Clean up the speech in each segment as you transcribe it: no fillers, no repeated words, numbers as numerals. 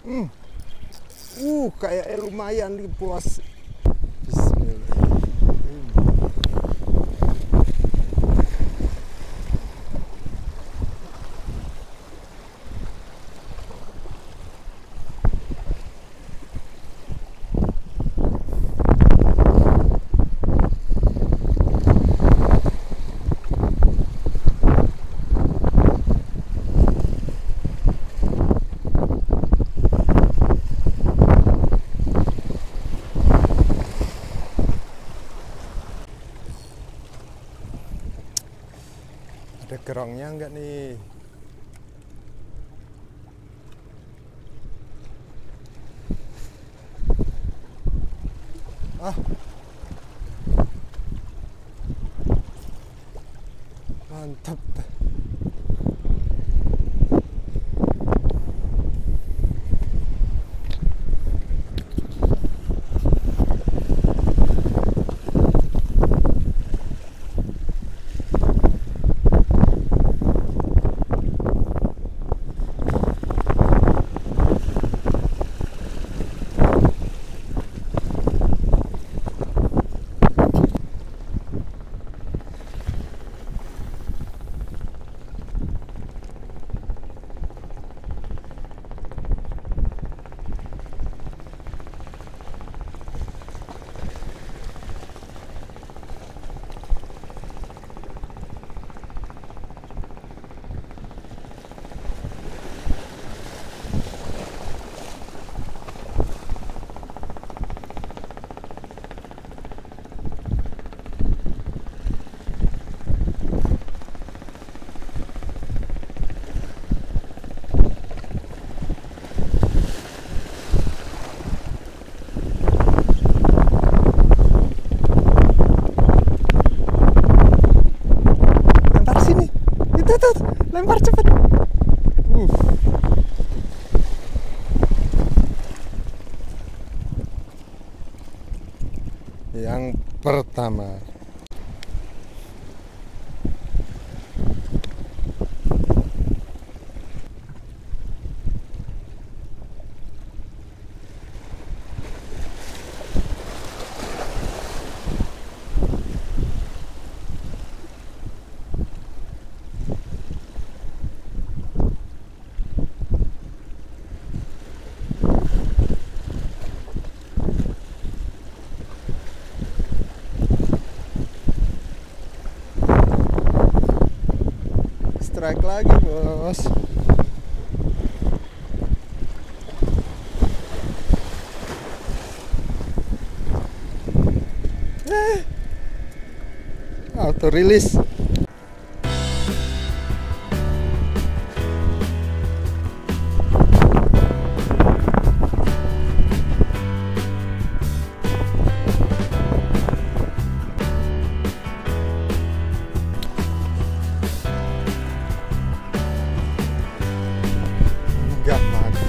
Kayak lumayan nih bos. Bismillah. Ada kerongnya enggak nih? Mantap. Lempar cepet. Yang pertama. Strike lagi bos. Auto release. Enggak mati.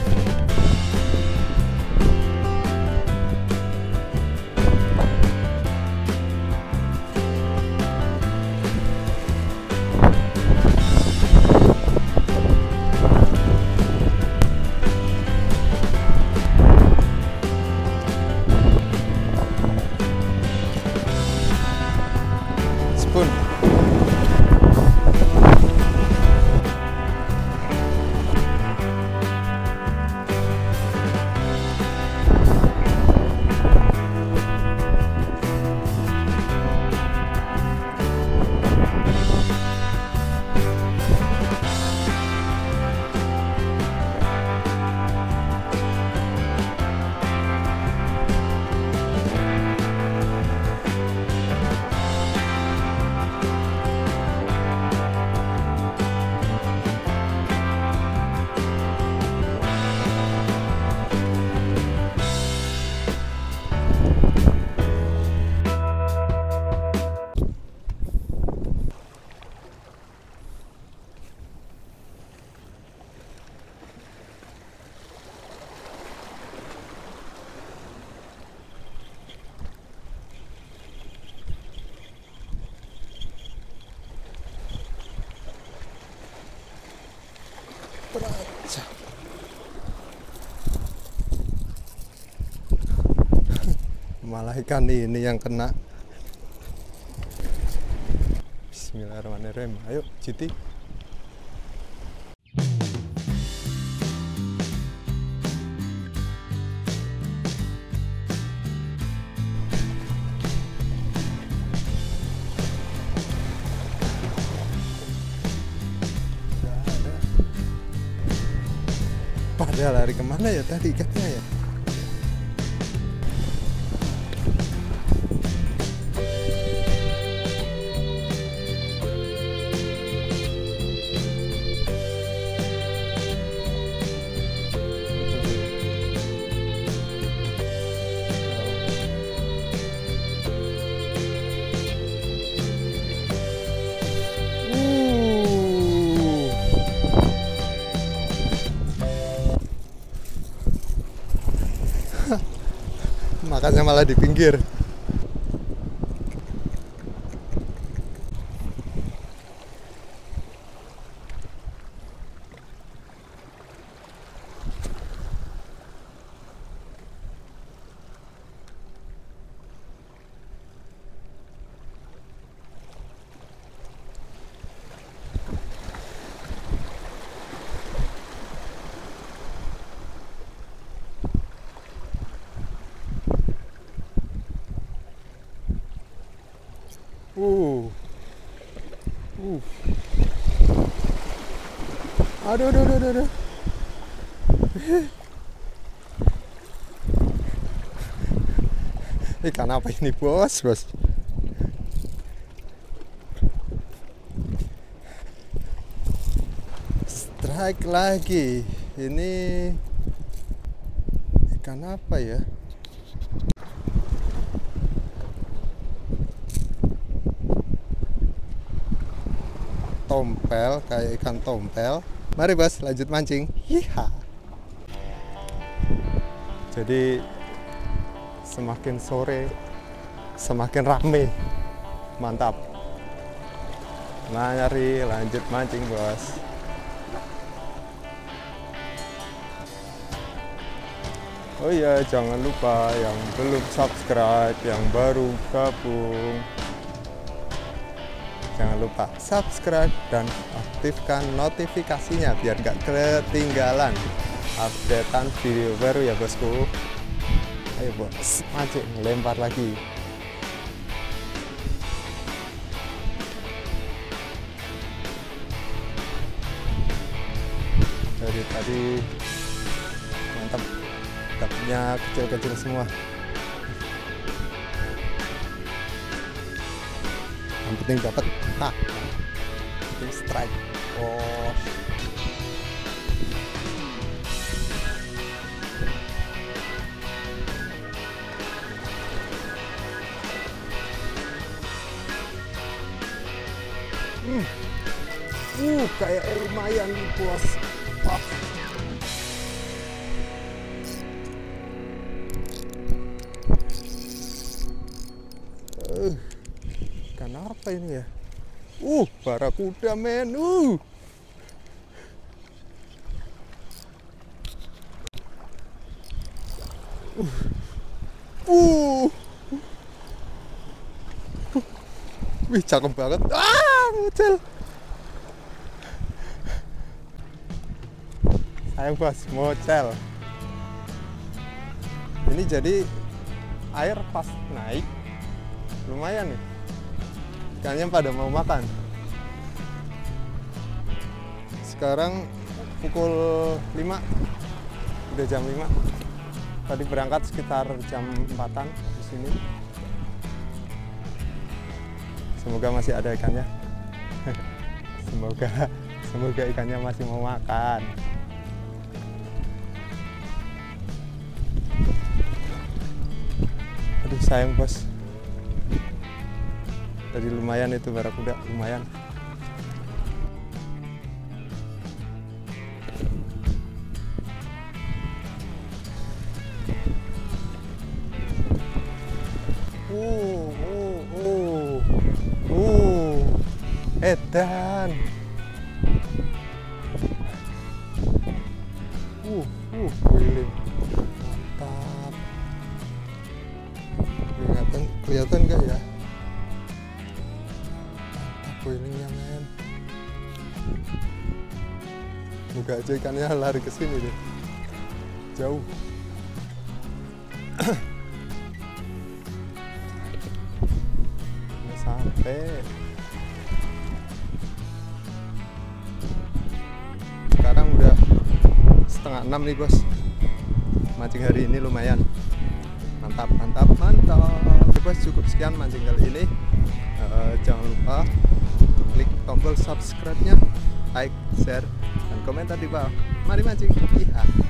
Spoon. Beraca. malah ikan ini yang kena. Bismillahirrahmanirrahim. Ayo Citi. Pada lari kemana ya tadi ikannya ya? Makannya malah di pinggir. Aduh. Ikan apa ini bos? Strike lagi. Ini ikan apa ya? Tompel, kayak ikan tompel. Mari bos, lanjut mancing. Hiha. Jadi semakin sore semakin rame. Mantap. Mari lanjut mancing bos. Oh iya, jangan lupa yang belum subscribe, yang baru gabung, jangan lupa subscribe dan aktifkan notifikasinya biar gak ketinggalan updatean video baru ya bosku. Ayo bos, mancing, lempar lagi. Dari tadi mantap, dapatnya kecil-kecil semua. Yang penting dapat, penting strike. Oh, kayak lumayan nih bos. Ikan apa ini ya? Barakuda men. Wih, cakep banget. Muncul. Sayang bos, mocel. Ini jadi air pas naik lumayan nih, ikannya pada mau makan. Sekarang pukul 5, udah jam 5. Tadi berangkat sekitar jam 4-an di sini. Semoga masih ada ikannya. Semoga ikannya masih mau makan. Aduh, sayang bos. Tadi lumayan itu barakuda, lumayan. Edan. Guling. Mantap. kelihatan nggak ya? Mantap boilingnya men. Moga aja ikannya lari ke sini deh, jauh. Udah sampai. Sekarang udah 5:30 nih bos. Mancing hari ini lumayan. Mantap. Oke bos, cukup sekian mancing kali ini. Jangan lupa klik tombol subscribe-nya, like, share, dan komentar di bawah. Mari mancing. Iya.